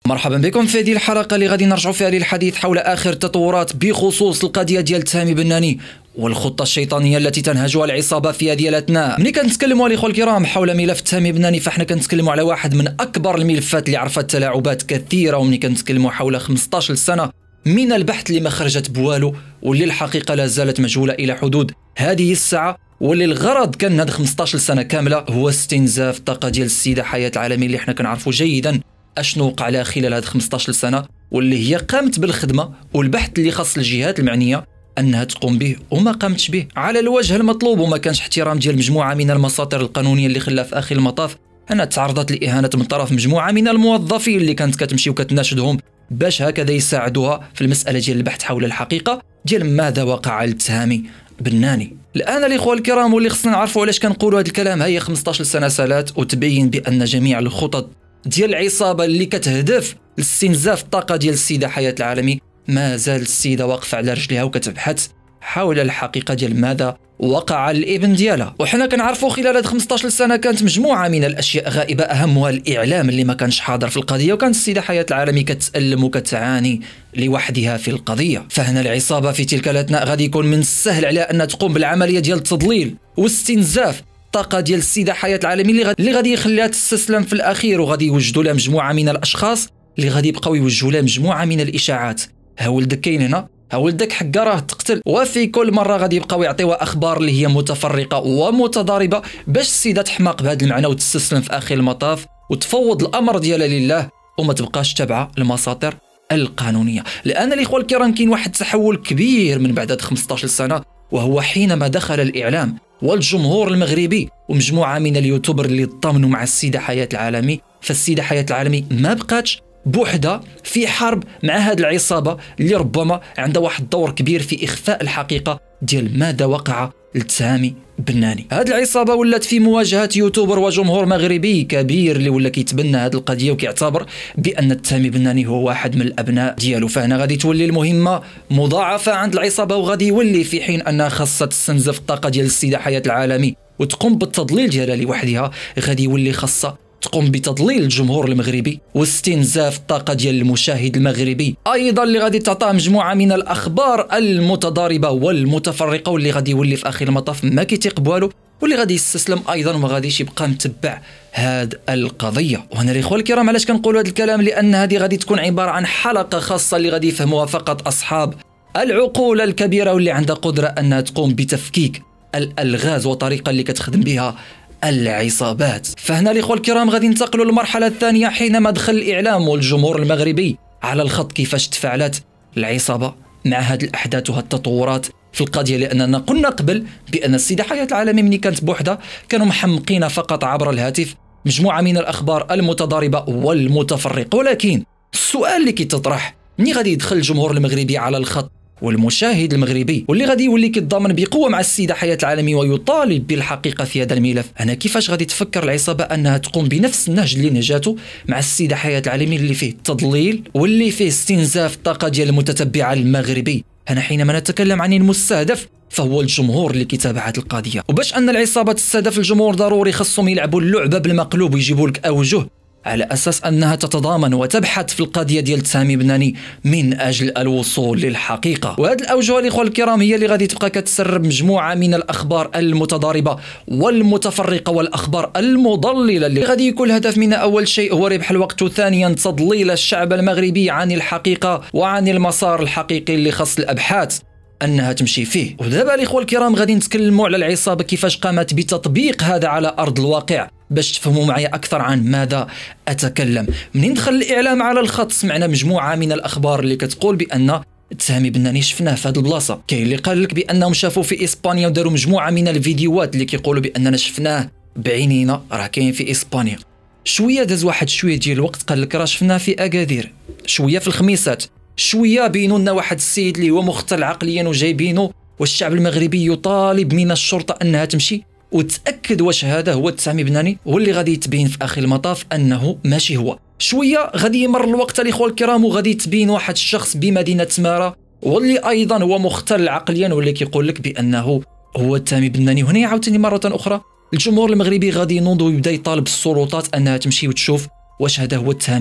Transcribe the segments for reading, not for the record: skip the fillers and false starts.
مرحبا بكم في هذه الحلقة اللي غادي نرجعوا فيها للحديث حول آخر التطورات بخصوص القضية ديال تامي بناني والخطة الشيطانية التي تنهجها العصابة في هذه الأثناء. ملي كنتكلموا الإخوة الكرام حول ملف تامي بناني فاحنا كنتكلموا على واحد من أكبر الملفات اللي عرفت تلاعبات كثيرة، وملي كنتكلموا حول 15 سنة من البحث اللي ما خرجت بوالو، واللي الحقيقة لا زالت مجهولة إلى حدود هذه الساعة، واللي الغرض كان من هذه 15 سنة كاملة هو استنزاف الطاقة ديال السيدة حياة العالمي اللي حنا كنعرفوا جيدا اشنو وقع لها خلال هذه 15 سنة، واللي هي قامت بالخدمة والبحث اللي خاص الجهات المعنية انها تقوم به وما قامتش به على الوجه المطلوب، وما كانش احترام ديال مجموعة من المساطر القانونية اللي خلاها في اخر المطاف انها تعرضت لاهانة من طرف مجموعة من الموظفين اللي كانت كتمشي وكتناشدهم باش هكذا يساعدوها في المسألة ديال البحث حول الحقيقة ديال ماذا وقع لتامي بناني. الان الاخوه الكرام واللي خصنا نعرفوا علاش كنقولوا هذا الكلام، هي 15 سنة سالات وتبين بان جميع الخطط ديال العصابة اللي كتهدف لاستنزاف الطاقة ديال السيدة حياة العالمي ما زال السيدة واقفة على رجلها وكتبحث حول الحقيقة ديال ماذا وقع للابن ديالها. وحنا كنعرفوا خلال هاد 15 سنة كانت مجموعة من الأشياء غائبة، أهمها الإعلام اللي ما كانش حاضر في القضية، وكانت السيدة حياة العالمي كتألم وكتعاني لوحدها في القضية. فهنا العصابة في تلك الأثناء غادي يكون من السهل عليها أنها تقوم بالعملية ديال التضليل واستنزاف الطاقة ديال السيدة حياة العالمي اللي غادي يخليها تستسلم في الأخير، وغادي يوجدوا لها مجموعة من الأشخاص اللي غادي يبقاو يوجهوا لها مجموعة من الإشاعات. ها ولدك كاين هنا، ها ولدك حكا راه تقتل، وفي كل مرة غادي يبقاو يعطيوها أخبار اللي هي متفرقة ومتضاربة باش السيدة تحماق بهذا المعنى وتستسلم في آخر المطاف وتفوض الأمر ديالها لله وما تبقاش تابعة المساطر القانونية. لأن الإخوة الكرام كاين واحد التحول كبير من بعد 15 سنة، وهو حينما دخل الإعلام والجمهور المغربي ومجموعة من اليوتيوبر اللي ضمنوا مع السيدة حياة العالمي. فالسيدة حياة العالمي ما بقاتش بوحدها في حرب مع هذه العصابة اللي ربما عندها واحد الدور كبير في إخفاء الحقيقة ديال ماذا وقع لتامي بناني. هذه العصابة ولات في مواجهة يوتيوبر وجمهور مغربي كبير اللي ولا كيتبنى هذه القضية وكيعتبر بأن تامي بناني هو واحد من الأبناء ديالو. فهنا غادي تولي المهمة مضاعفة عند العصابة، وغادي يولي في حين أنها خاصة تستنزف الطاقة ديال السيدة حياة العالمي وتقوم بالتضليل ديالها لوحدها، غادي يولي خاصة تقوم بتضليل الجمهور المغربي واستنزاف الطاقة ديال المشاهد المغربي أيضا، اللي غادي تعطاه مجموعة من الأخبار المتضاربة والمتفرقة، واللي غادي يولي في آخر المطاف ما كيتيق بوالو، واللي غادي يستسلم أيضا وما غاديش يبقى متبع هاد القضية. وهنا الإخوة الكرام علاش كنقولوا هذا الكلام، لأن هذه غادي تكون عبارة عن حلقة خاصة اللي غادي يفهموها فقط أصحاب العقول الكبيرة واللي عندها قدرة أنها تقوم بتفكيك الألغاز وطريقة اللي كتخدم بها العصابات. فهنا الإخوة الكرام غادي ننتقلوا للمرحلة الثانية حينما دخل الإعلام والجمهور المغربي على الخط كيفاش تفاعلت العصابة مع هذه الأحداث وهذه التطورات في القضية. لأننا قلنا قبل بأن السيدة حياة العالمي ملي كانت بوحدها كانوا محمقين فقط عبر الهاتف مجموعة من الأخبار المتضاربة والمتفرقة، ولكن السؤال اللي كيتطرح ملي غادي يدخل الجمهور المغربي على الخط والمشاهد المغربي واللي غادي يولي كيتضامن بقوه مع السيده حياه العالمي ويطالب بالحقيقه في هذا الملف، هنا كيفاش غادي تفكر العصابه انها تقوم بنفس النهج اللي نجاته مع السيده حياه العالمي اللي فيه التضليل واللي فيه استنزاف الطاقه ديال المتتبع المغربي. هنا حينما نتكلم عن المستهدف فهو الجمهور اللي كيتابع هذه القضيه، وباش ان العصابه تستهدف الجمهور ضروري خصهم يلعبوا اللعبه بالمقلوب ويجيبوا لك اوجه على أساس أنها تتضامن وتبحث في القضية ديال تامي بناني من أجل الوصول للحقيقة. وهذه الأوجه الإخوة الكرام هي اللي غادي تبقى كتسرب مجموعة من الأخبار المتضاربة والمتفرقة والأخبار المضللة اللي غادي يكون الهدف منها أول شيء هو ربح الوقت، وثانيا تضليل الشعب المغربي عن الحقيقة وعن المسار الحقيقي اللي خص الأبحاث أنها تمشي فيه. ودابا الإخوة الكرام غادي نتكلموا على العصابة كيفاش قامت بتطبيق هذا على أرض الواقع باش تفهموا معي أكثر عن ماذا أتكلم. منين دخل الإعلام على الخط سمعنا مجموعة من الأخبار اللي كتقول بأن تامي بناني شفناه في هذه البلاصة، كاين اللي قال لك بأنهم شافوا في إسبانيا وداروا مجموعة من الفيديوهات اللي كيقولوا بأننا شفناه بعينينا راه كاين في إسبانيا. شوية داز واحد شوية ديال الوقت قال لك راه شفناه في أكادير، شوية في الخميسات، شويه بينوا لنا واحد السيد اللي هو مختل عقليا وجايبينه، والشعب المغربي يطالب من الشرطه انها تمشي وتاكد واش هذا هو تامي بناني، واللي غادي يتبين في اخر المطاف انه ماشي هو. شويه غادي يمر الوقت الاخوه الكرام وغادي تبين واحد الشخص بمدينه تماره واللي ايضا هو مختل عقليا واللي كيقول لك بانه هو تامي بناني. هنا عاوتاني مره اخرى الجمهور المغربي غادي ينوض ويبدا يطالب السلطات انها تمشي وتشوف واش هذا هو تامي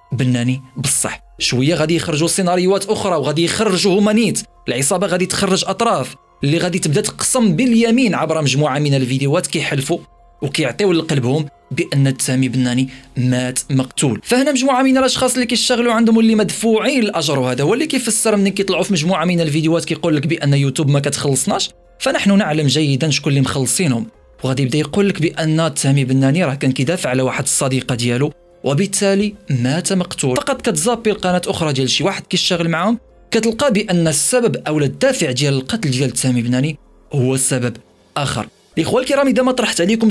بناني بصح. شويه غادي يخرجوا سيناريوهات اخرى وغادي يخرجوا هما نيت العصابه، غادي تخرج اطراف اللي غادي تبدا تقسم باليمين عبر مجموعه من الفيديوهات كيحلفوا وكيعطيو لقلبهم بان تامي بناني مات مقتول. فهنا مجموعه من الاشخاص اللي كيشتغلوا عندهم اللي مدفوعين الاجر، وهذا هو اللي كيفسر ملي كيطلعوا في مجموعه من الفيديوهات كيقول لك بان يوتيوب ما كتخلصناش، فنحن نعلم جيدا شكون اللي مخلصينهم. وغادي يبدا يقول لك بان تامي بناني راه كان كيدافع على واحد الصديقه ديالو وبالتالي مات مقتول. فقط كتزابي القناه اخرى ديال شي واحد كيشتغل معاهم كتلقى بان السبب او الدافع ديال القتل ديال تامي بناني هو سبب اخر. الاخوه الكرام، اذا ما طرحت عليكم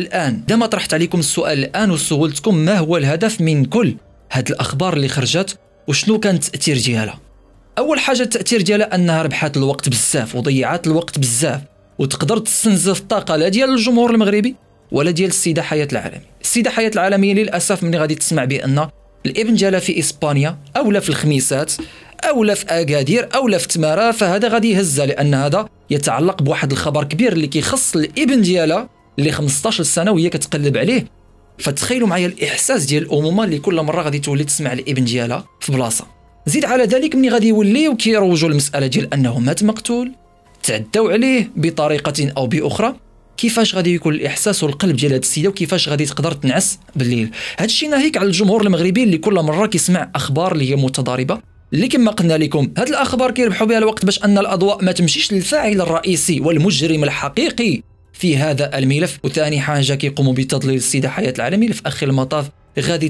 السؤال الان وسولتكم ما هو الهدف من كل هاد الاخبار اللي خرجت وشنو كان التاثير ديالها؟ اول حاجه التاثير ديالها انها ربحات الوقت بزاف وضيعات الوقت بزاف، وتقدر تستنزف الطاقه لا ديال الجمهور المغربي ولا ديال السيده حياه العالمي. السيده حياه العالميه للاسف ملي غادي تسمع بان الابن ديالها في اسبانيا اولا في الخميسات اولا في اكادير اولا في تماره، فهذا غادي يهزها، لان هذا يتعلق بواحد الخبر كبير اللي كيخص الابن ديالها اللي 15 سنه وهي كتقلب عليه. فتخيلوا معايا الاحساس ديال الامومه اللي كل مره غادي تولي تسمع الابن ديالها في بلاصه. زيد على ذلك ملي غادي يوليو كيروجوا المساله ديال انه مات مقتول، تعداو عليه بطريقه او باخرى، كيفاش غادي يكون الاحساس والقلب ديال هذه السيده وكيفاش غادي تقدر تنعس بالليل. هذا الشيء ناهيك على الجمهور المغربي اللي كل مره كيسمع اخبار اللي هي متضاربه، اللي كما قلنا لكم هاد الاخبار كيربحوا بها الوقت باش ان الاضواء ما تمشيش للفاعل الرئيسي والمجرم الحقيقي في هذا الملف. وثاني حاجه كيقوموا بتضليل السيده حياه العالمي اللي في اخر المطاف غادي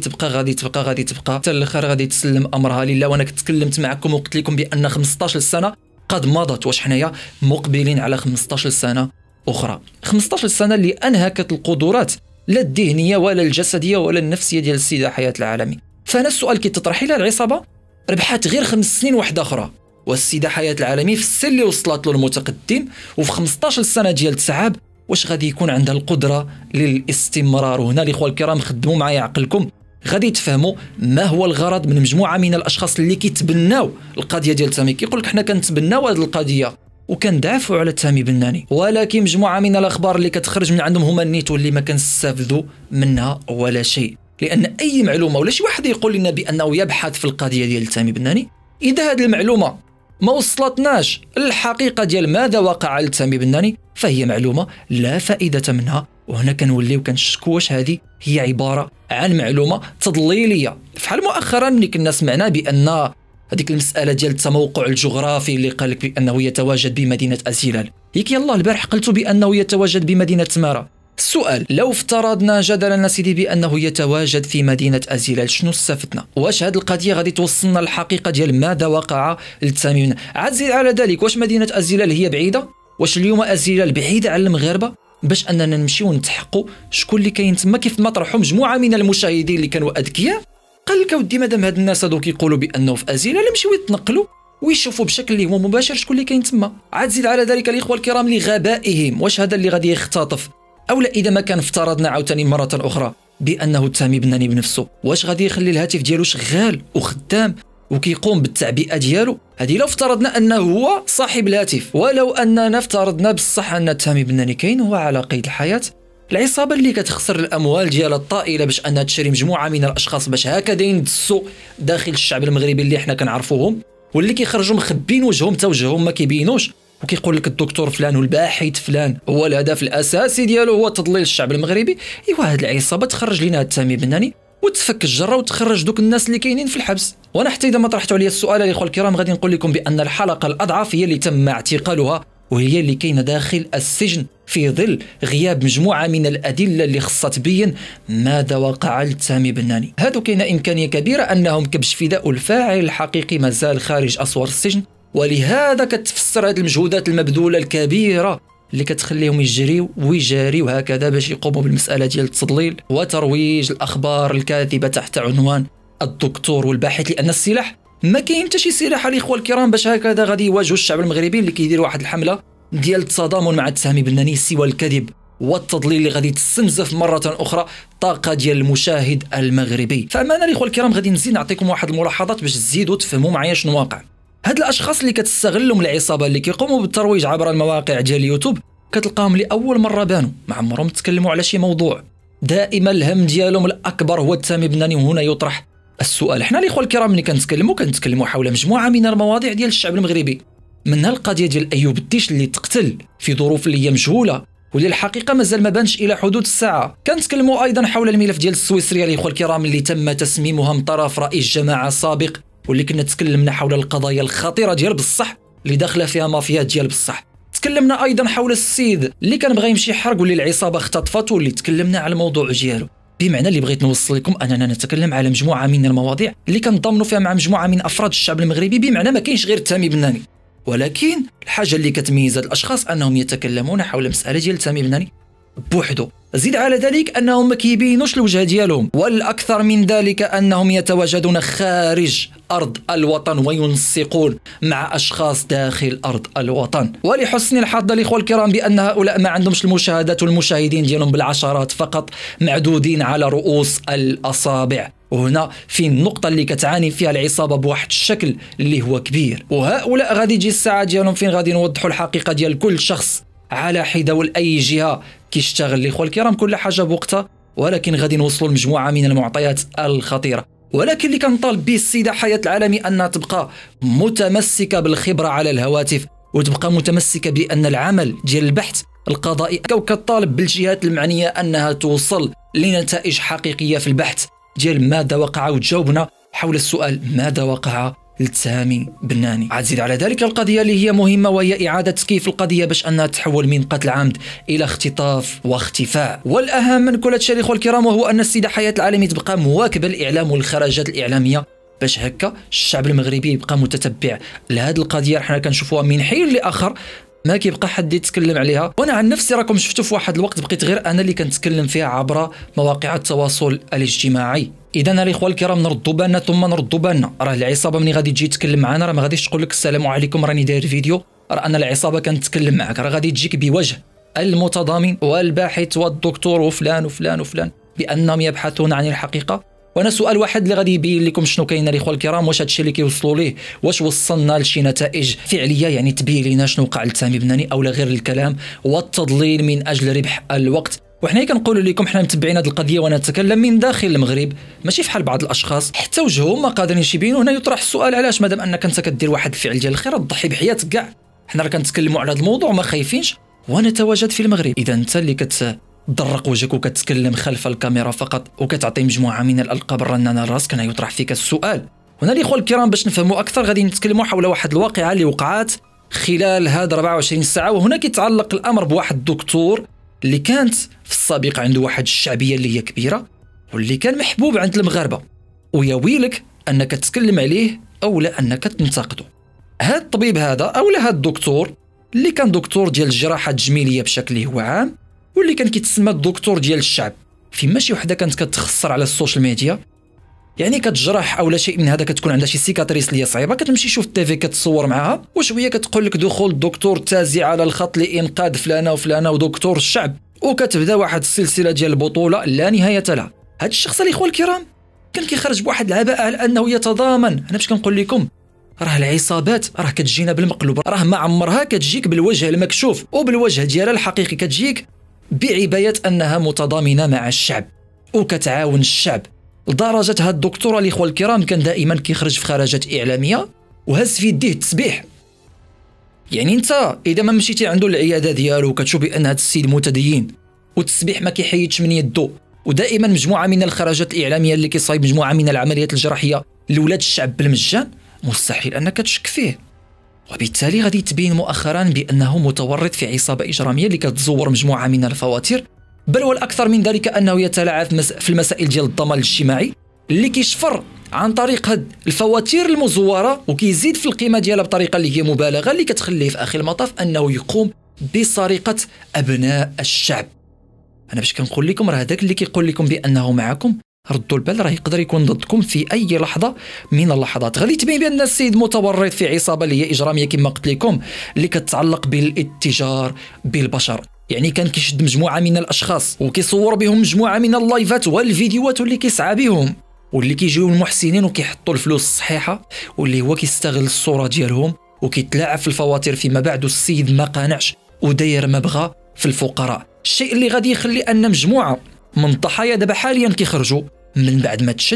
تبقى حتى الاخر غادي تسلم امرها لله. وانا كنت تكلمت معكم وقلت لكم بان 15 سنه قد مضت، واش حنايا مقبلين على 15 سنه اخرى، 15 سنه اللي انهكت القدرات لا الذهنيه ولا الجسديه ولا النفسيه ديال السيده حياه العالمي. فانا السؤال كيتطرح لي، العصابه ربحات غير 5 سنين واحده اخرى، والسيده حياه العالمي في السن اللي وصلت له المتقدم وفي 15 سنه ديال التعب واش غادي يكون عندها القدره للاستمرار؟ وهنا الاخوه الكرام خدموا معايا عقلكم، غادي تفهموا ما هو الغرض من مجموعه من الاشخاص اللي كيتبناو القضيه ديال تامي. كيقول لك حنا كنتبناو هذه القضيه وكندافعوا على تامي بناني، ولكن مجموعه من الاخبار اللي كتخرج من عندهم هما النيت واللي ما كنستافدوا منها ولا شيء. لان اي معلومه ولا شي واحد يقول لنا بانه يبحث في القضيه ديال تامي بناني، اذا هذه المعلومه ما وصلتناش الحقيقه ديال ماذا وقع لتامي بناني فهي معلومه لا فائده منها. وهنا كنوليو كنشكوا واش هذه هي عباره عن معلومه تضليليه. فحال مؤخرا ملي كنا سمعنا بان هذيك المساله ديال التموقع الجغرافي اللي قال لك بانه يتواجد بمدينه ازيلال، ياك يلاه البارح قلتوا بانه يتواجد بمدينه تماره. السؤال، لو افترضنا جدلا سيدي بانه يتواجد في مدينه ازيلال، شنو استفدنا؟ واش هذه القضيه غادي توصلنا للحقيقه ديال ماذا وقع للتامي؟ عاد زيد على ذلك، واش مدينه ازيلال هي بعيده؟ واش اليوم ازيلال بعيده على المغاربه باش اننا نمشيو نتحقوا شكون اللي كاين تما؟ كيف ما طرحوا مجموعه من المشاهدين اللي كانوا اذكياء، قال لك اودي مادام هاد الناس هادو كيقولوا بانه في ازيلال يمشيو يتنقلوا ويشوفوا بشكل اللي هو مباشر شكون اللي كاين تما. عاد زيد على ذلك الاخوه الكرام لغبائهم، واش هذا اللي غادي يختطف؟ او لا اذا ما كان افترضنا عاوتاني مره اخرى بانه تامي بناني بنفسه، واش غادي يخلي الهاتف ديالو شغال وخدام وكيقوم بالتعبئه ديالو؟ هذه لو افترضنا انه هو صاحب الهاتف. ولو اننا افترضنا بصح ان تامي بناني كاين هو على قيد الحياه، العصابه اللي كتخسر الاموال ديالها الطائله باش انها تشري مجموعه من الاشخاص باش هكذا يندسوا داخل الشعب المغربي اللي حنا كنعرفوهم واللي كيخرجوا مخبين وجههم حتى وجههم ما كيبينوش، وكيقول لك الدكتور فلان والباحث فلان هو الهدف الاساسي ديالو هو تضليل الشعب المغربي. ايوا هاد العصابه تخرج لنا تامي بناني وتفك الجره وتخرج دوك الناس اللي كاينين في الحبس. وانا حتى اذا ما طرحتوا عليا السؤال الاخوه الكرام غادي نقول لكم بان الحلقه الاضعف هي اللي تم اعتقالها وهي اللي كاينه داخل السجن في ظل غياب مجموعه من الادله اللي خصها تبين ماذا وقع لتامي بناني. هادو كاينه امكانيه كبيره انهم كبش فداء الفاعل الحقيقي مازال خارج اسوار السجن، ولهذا كتفسر هذه المجهودات المبذوله الكبيره اللي كتخليهم يجريوا ويجاريوا هكذا باش يقوموا بالمساله ديال التضليل وترويج الاخبار الكاذبه تحت عنوان الدكتور والباحث. لان السلاح ما كاين حتى شي سلاح الاخوه الكرام باش هكذا غادي يواجهوا الشعب المغربي اللي كيدير واحد الحمله ديال التضامن مع تامي بناني سوى الكذب والتضليل اللي غادي تستنزف مره اخرى طاقه ديال المشاهد المغربي. فامانه الاخوه الكرام غادي نزيد نعطيكم واحد الملاحظات باش تزيدوا تفهموا معايا شنو واقع. هاد الاشخاص اللي كتستغلهم العصابه اللي كيقوموا بالترويج عبر المواقع ديال اليوتيوب كتلقاهم لاول مره بانوا ما عمرهم تكلموا على شي موضوع، دائما الهم ديالهم الاكبر هو تامي بناني. وهنا يطرح السؤال حنا الاخوه الكرام ملي كنتكلموا حول مجموعه من المواضيع ديال الشعب المغربي، منها القضيه ديال ايوب الديش اللي تقتل في ظروف اللي هي مجهوله واللي الحقيقه مازال ما بانش الى حدود الساعه. كنتكلموا ايضا حول الملف ديال السويسريه الاخوه الكرام اللي تم تسميمها من طرف رئيس جماعه سابق، واللي كنا تكلمنا حول القضايا الخطيره ديال بصح اللي داخله فيها مافيا ديال بصح. تكلمنا ايضا حول السيد اللي كان بغى يمشي يحرق واللي العصابه اختطفته، واللي تكلمنا على الموضوع ديالو. بمعنى اللي بغيت نوصل لكم اننا نتكلم على مجموعه من المواضيع اللي كنضمنوا فيها مع مجموعه من افراد الشعب المغربي، بمعنى ما كاينش غير تامي بناني، ولكن الحاجه اللي كتميز هاد الاشخاص انهم يتكلمون حول مساله ديال تامي بناني بوحده. زيد على ذلك انهم ما كيبينوش الوجه ديالهم، والاكثر من ذلك انهم يتواجدون خارج ارض الوطن وينسقون مع اشخاص داخل ارض الوطن. ولحسن الحظ الاخوه الكرام بان هؤلاء ما عندهمش المشاهدات والمشاهدين ديالهم بالعشرات فقط، معدودين على رؤوس الاصابع. وهنا في النقطة اللي كتعاني فيها العصابة بواحد الشكل اللي هو كبير. وهؤلاء غادي تجي الساعة ديالهم فين غادي نوضحوا الحقيقة ديال كل شخص على حدة ولأي جهة كيشتغل. الإخوة الكرام كل حاجة بوقتها، ولكن غادي نوصلوا لمجموعة من المعطيات الخطيرة. ولكن اللي كنطالب به السيدة حياة العالمي أنها تبقى متمسكة بالخبرة على الهواتف، وتبقى متمسكة بأن العمل ديال البحث القضائي، وكطالب بالجهات المعنية أنها توصل لنتائج حقيقية في البحث ديال ماذا وقع، وتجاوبنا حول السؤال ماذا وقع لتامي بناني. عاد زيد على ذلك القضية اللي هي مهمة، وهي إعادة تكييف القضية باش أنها تحول من قتل عمد إلى اختطاف واختفاء. والأهم من كل هادشي الإخوة الكرام وهو أن السيدة حياة العالمي تبقى مواكبة الإعلام والخرجات الإعلامية باش هكا الشعب المغربي يبقى متتبع لهذه القضية. حنا كنشوفوها من حين لآخر ما كيبقى حد يتكلم عليها. وانا عن نفسي راكم شفتوا في واحد الوقت بقيت غير انا اللي كنتكلم فيها عبر مواقع التواصل الاجتماعي. اذا الاخوه الكرام نردوا بالنا ثم نردوا بالنا. راه العصابه ملي غادي تجي تتكلم معنا راه ما غاديش تقول لك السلام عليكم راني داير فيديو، راه انا العصابه كنتكلم معك، راه غادي تجيك بوجه المتضامن والباحث والدكتور وفلان وفلان وفلان بانهم يبحثون عن الحقيقه. وانا سؤال واحد اللي غادي يبين لكم شنو كاين الاخوه الكرام، واش هادشي اللي كيوصلوا ليه واش وصلنا لشي نتائج فعليه، يعني تبين لنا شنو وقع لتامي بناني، او لا غير الكلام والتضليل من اجل ربح الوقت. وحنا كنقولوا لكم حنا متبعين هذه القضيه وانا نتكلم من داخل المغرب، ماشي فحال بعض الاشخاص حتى وجههم ما قادرينش يبينوا. هنا يطرح السؤال علاش مادام انك انت كدير واحد الفعل ديال الخير تضحي بحياتك كاع. حنا راه كنتكلموا على هذا الموضوع ما خايفينش ونتواجد في المغرب. اذا انت اللي تدرق وجهك وكتكلم خلف الكاميرا فقط وكتعطي مجموعه من الالقاب الرنانه لراسك، كان يطرح فيك السؤال. هنا الاخوه الكرام باش نفهموا اكثر غادي نتكلموا حول واحد الواقعه اللي وقعت خلال هاد 24 ساعه، وهنا كيتعلق الامر بواحد الدكتور اللي كانت في السابق عنده واحد الشعبيه اللي هي كبيره واللي كان محبوب عند المغاربه، ويا ويلك انك تتكلم عليه او لا انك تنتقده. هاد الطبيب هذا او لا هاد الدكتور اللي كان دكتور ديال الجراحه التجميليه بشكل هو عام، واللي كان كيتسمى الدكتور ديال الشعب. فيما شي وحده كانت كتخسر على السوشيال ميديا، يعني كتجرح او لا شيء من هذا، كتكون عندها شي سيكاتريس اللي صعيبه، كتمشي شوف التيفي كتصور معاها وشويه كتقول لك دخول الدكتور تازي على الخط لانقاذ فلانه وفلانه ودكتور الشعب، وكتبدا واحد السلسله ديال البطوله لا نهايه لها. هذا الشخص الاخوه الكرام كان كيخرج بواحد العباءه على انه يتضامن. انا باش كنقول لكم راه العصابات راه كتجينا بالمقلوب، راه ما عمرها كتجيك بالوجه المكشوف وبالوجه ديالها الحقيقي، كتجيك بعباية أنها متضامنة مع الشعب وكتعاون الشعب. لدرجة هاد الدكتورة الإخوة الكرام كان دائما كيخرج في خرجات إعلامية وهز في يديه التسبيح. يعني أنت إذا ما مشيتي عنده العيادة ديالو وكتشوف بأن هاد السيد متدين والتسبيح ما كيحيدش من يده، ودائما مجموعة من الخرجات الإعلامية اللي كيصايب مجموعة من العمليات الجراحية لولاد الشعب بالمجان، مستحيل أنك تشك فيه. وبالتالي غادي تبين مؤخرا بأنه متورط في عصابة إجرامية اللي كتزور مجموعة من الفواتير، بل والأكثر من ذلك أنه يتلاعب في المسائل ديال الضمان الاجتماعي اللي كيشفر عن طريق هاد الفواتير المزورة، وكيزيد في القيمة ديالها بطريقة اللي هي مبالغة، اللي كتخليه في آخر المطاف أنه يقوم بسرقة أبناء الشعب. أنا باش كنقول لكم راه هذاك اللي كيقول لكم بأنه معكم ردوا البال راه يقدر يكون ضدكم في اي لحظه من اللحظات. غادي تبين بان السيد متورط في عصابه اللي هي اجراميه كما قلت لكم اللي كتتعلق بالاتجار بالبشر، يعني كان كيشد مجموعه من الاشخاص وكيصور بهم مجموعه من اللايفات والفيديوهات واللي كيسعى بهم، واللي كيجيو المحسنين وكيحطوا الفلوس الصحيحه، واللي هو كيستغل الصوره ديالهم وكيتلاعب في الفواتير فيما بعد. السيد ما قانعش وداير ما بغى في الفقراء، الشيء اللي غادي يخلي ان مجموعه من الضحايا دابا حاليا كيخرجوا من بعد ما تشد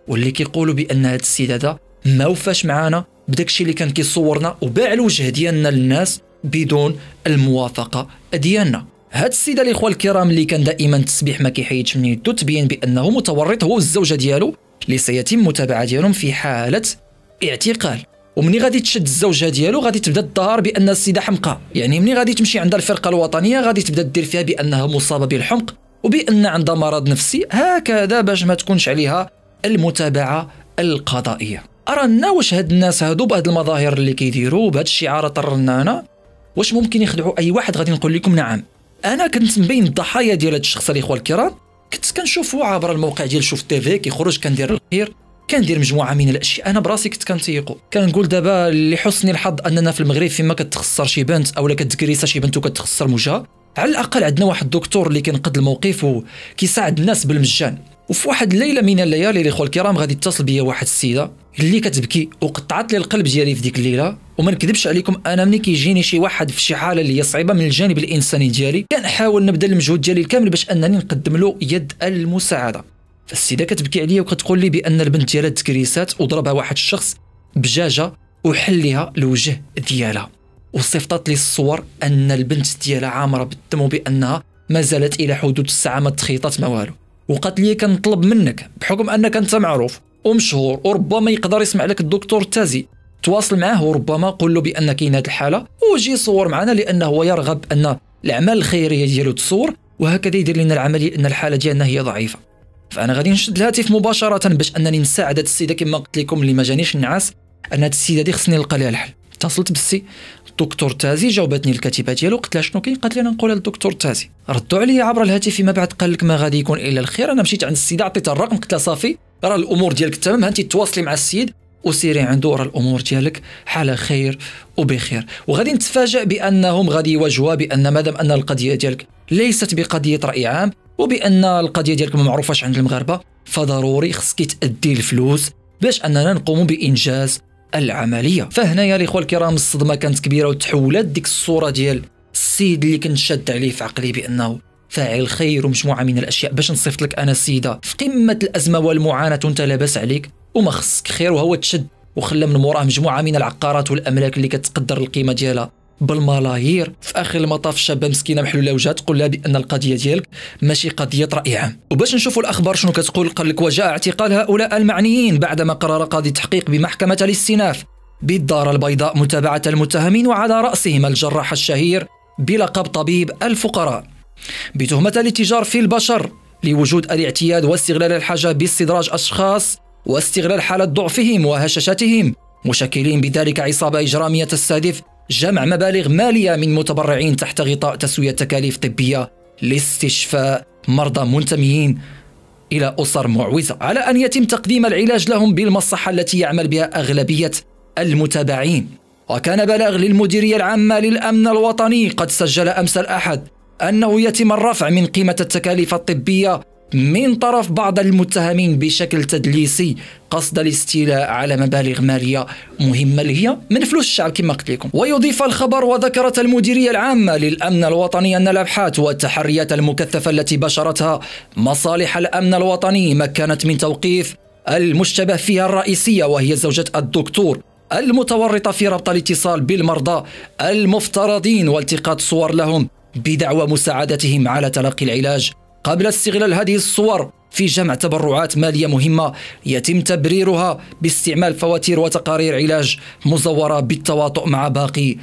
واللي كيقولوا بان هذا السيد هذا ما وفاش معانا بداكشي اللي كان كيصورنا وباع الوجه ديالنا للناس بدون الموافقه ديالنا. هاد السيده الاخوه الكرام اللي كان دائما التسبيح ما كيحيدش من يدو تبين بانه متورط هو والزوجه ديالو اللي سيتم متابعه ديالهم في حاله اعتقال. ومني غادي تشد الزوجه ديالو غادي تبدا تظهر بان السيده حمقى، يعني مني غادي تمشي عند الفرقه الوطنيه غادي تبدا دير فيها بانها مصابه بالحمق وبان عندها مرض نفسي، هكذا باش ما تكونش عليها المتابعه القضائيه. ارانا واش هاد الناس هادو بهاد المظاهر اللي كيديروا بهاد الشعارات الرنانه واش ممكن يخدعوا اي واحد؟ غادي نقول لكم نعم. انا كنت من بين الضحايا ديال هاد الشخص الاخوه الكرام، كنت كنشوفو عبر الموقع ديال شوف تيفي كيخرج كندير الخير، كندير مجموعه من الاشياء. انا براسي كنت كنتيقو، كنقول دابا لحسن الحظ اننا في المغرب فيما كتخسر شي بنت اولا كتكريسا شي بنت وكتخسر موجها، على الاقل عندنا واحد الدكتور اللي كينقذ الموقف وكيساعد الناس بالمجان. وفي واحد الليله من الليالي الاخوه الكرام غادي تتصل بيا واحد السيده اللي كتبكي وقطعت لي القلب ديالي في ديك الليله. وما نكذبش عليكم، انا ملي كيجيني شي واحد في شي حاله اللي هي صعيبه من الجانب الانساني ديالي كنحاول نبذل المجهود ديالي الكامل باش انني نقدم له يد المساعده. فالسيده كتبكي عليا وكتقول لي بان البنت ديالها تكريسات وضربها واحد الشخص بجاجه وحل ليها الوجه ديالها، وصيفطات لي الصور ان البنت ديالها عامره بالدم وبانها ما زالت الى حدود الساعه ما تخيطات ما والو. وقالت لي كنطلب منك بحكم انك انت معروف ومشهور وربما يقدر يسمع لك الدكتور التازي، تواصل معاه وربما قول له بان كاين هذه الحاله وجي صور معنا، لانه هو يرغب ان الاعمال الخيريه ديالو تصور وهكذا يدير لنا العمليه ان الحاله ديالنا هي ضعيفه. فانا غادي نشد الهاتف مباشره باش انني نساعد هذه السيده كما قلت لكم اللي ما جانيش النعاس ان هذه السيده دي خصني نلقى لها الحل. اتصلت بالسي الدكتور تازي، جاوبتني الكاتبه ديالو، قلت لها شنو كاين؟ قالت لي انا نقولها للدكتور تازي. ردوا عليا عبر الهاتف فيما بعد قال لك ما غادي يكون الا الخير. انا مشيت عند السيده عطيتها الرقم، قلت لها صافي راه الامور ديالك تمام، انت تواصلي مع السيد وسيري عنده، راه الامور ديالك حاله خير وبخير. وغادي نتفاجئ بانهم غادي يواجهوها بان مادام ان القضيه ديالك ليست بقضيه راي عام وبان القضيه ديالك ما معروفاش عند المغاربه، فضروري خصك تادي الفلوس باش اننا نقوم بانجاز العمليه. فهنايا الاخوه الكرام الصدمه كانت كبيره وتحولت ديك الصوره ديال السيد اللي كنت شاد عليه في عقلي بانه فاعل خير ومجموعه من الاشياء باش نصيفط لك انا السيده في قمه الازمه والمعاناه وانت لاباس عليك وما خصك خير، وهو تشد وخلى من موراه مجموعه من العقارات والاملاك اللي كتقدر القيمه ديالها بالملايير. في اخر المطاف الشابه مسكينه محلوله وجهها تقول لها بان القضيه ديالك ماشي قضيه راي عام. وباش نشوفوا الاخبار شنو كتقول، قال لك وجاء اعتقال هؤلاء المعنيين بعدما قرر قاضي التحقيق بمحكمه الاستئناف بالدار البيضاء متابعه المتهمين وعلى راسهم الجراح الشهير بلقب طبيب الفقراء بتهمه الاتجار في البشر لوجود الاعتياد واستغلال الحاجه باستدراج اشخاص واستغلال حاله ضعفهم وهشاشتهم، مشكلين بذلك عصابه اجراميه تستهدف جمع مبالغ ماليه من متبرعين تحت غطاء تسويه تكاليف طبيه لاستشفاء مرضى منتميين الى اسر معوزه، على ان يتم تقديم العلاج لهم بالمصحه التي يعمل بها اغلبيه المتابعين. وكان بلاغ للمديريه العامه للامن الوطني قد سجل امس الاحد انه يتم الرفع من قيمه التكاليف الطبيه من طرف بعض المتهمين بشكل تدليسي قصد الاستيلاء على مبالغ ماليه مهمه اللي هي من فلوس الشعب كما قلت لكم. ويضيف الخبر وذكرت المديريه العامه للامن الوطني ان الابحاث والتحريات المكثفه التي بشرتها مصالح الامن الوطني مكنت من توقيف المشتبه فيها الرئيسيه وهي زوجة الدكتور المتورطه في ربط الاتصال بالمرضى المفترضين والتقاط صور لهم بدعوى مساعدتهم على تلقي العلاج، قبل استغلال هذه الصور في جمع تبرعات مالية مهمة يتم تبريرها باستعمال فواتير وتقارير علاج مزورة بالتواطؤ مع باقي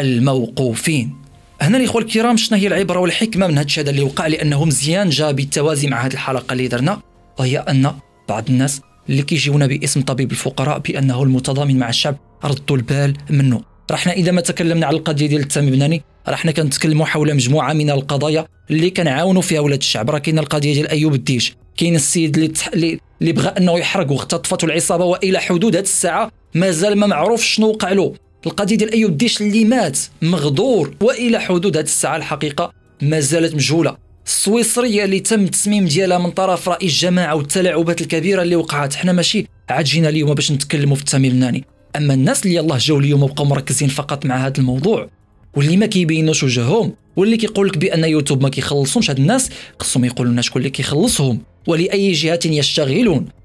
الموقوفين. هنا الإخوة الكرام شنو هي العبرة والحكمة من هذا الشيء اللي وقع؟ لأنه مزيان جاء بالتوازي مع هذه الحلقة اللي درنا، وهي أن بعض الناس اللي كيجيونا باسم طبيب الفقراء بأنه المتضامن مع الشعب ردوا البال منه. رحنا إذا ما تكلمنا على القضية ديال التامي بناني رحنا كنتكلموا حول مجموعة من القضايا اللي كنعاونوا فيها ولاد الشعب. راه كاين القضية ديال أيوب الديش، كاين السيد اللي بغى أنه يحرق واختطفته العصابة وإلى حدود هذه الساعة مازال ما معروف شنو وقع له. القضية ديال أيوب الديش اللي مات مغدور وإلى حدود هذه الساعة الحقيقة ما زالت مجهولة. السويسرية اللي تم التصميم ديالها من طرف رئيس جماعة والتلاعبات الكبيرة اللي وقعت، حنا ماشي عاد جينا اليوم باش نتكلموا في التامي بناني، اما الناس اللي يلاه جاوا اليوم وبقاو مركزين فقط مع هذا الموضوع واللي ما كيبينوش وجههم واللي كيقول لك بان يوتيوب ما كيخلصهمش، هاد الناس خصهم يقولوا لنا شكون اللي كيخلصهم ولاي جهه يشتغلون.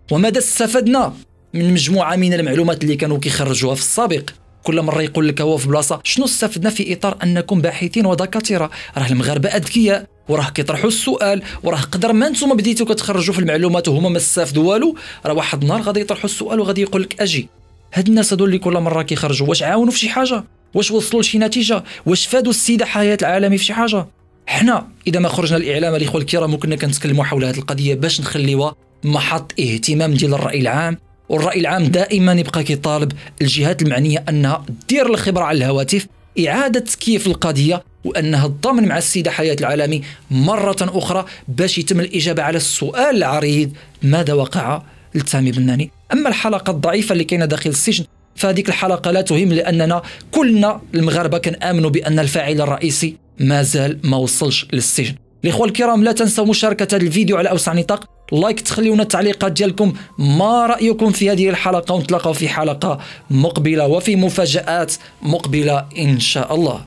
وماذا استفدنا من مجموعة من المعلومات اللي كانوا كيخرجوها في السابق؟ كل مرة يقول لك هو في بلاصة شنو استفدنا في إطار أنكم باحثين ودكاترة، راه المغاربة أذكياء وراه كيطرحوا السؤال، وراه قدر ما نتوما بديتوا كتخرجوا في المعلومات وهما ما استافدوا والو، راه واحد النهار غادي يطرحوا السؤال وغادي يقول لك أجي. هاد الناس هادو اللي كل مرة كيخرجوا واش عاونوا في شي حاجة؟ واش وصلوا لشي نتيجة؟ واش فادوا السيدة حياة العالمي في شي حاجة؟ حنا إذا ما خرجنا الإعلام الإخوة الكرام وكنا كنتكلموا حول هذه القضية باش نخليوها محط اهتمام ديال الرأي العام، والرأي العام دائما يبقى كيطالب الجهات المعنية أنها دير الخبرة على الهواتف، إعادة تكييف القضية، وأنها تضامن مع السيدة حياة العالمي مرة أخرى باش يتم الإجابة على السؤال العريض ماذا وقع لتامي بناني. أما الحلقة الضعيفة اللي كاينة داخل السجن فهذيك الحلقة لا تهم، لأننا كلنا المغاربة كنآمنوا بأن الفاعل الرئيسي مازال ما وصلش للسجن. الإخوة الكرام لا تنسوا مشاركة هذا الفيديو على أوسع نطاق، لايك، تخليونا التعليقات ديالكم ما رأيكم في هذه الحلقة، ونتلاقاو في حلقة مقبلة وفي مفاجآت مقبلة إن شاء الله.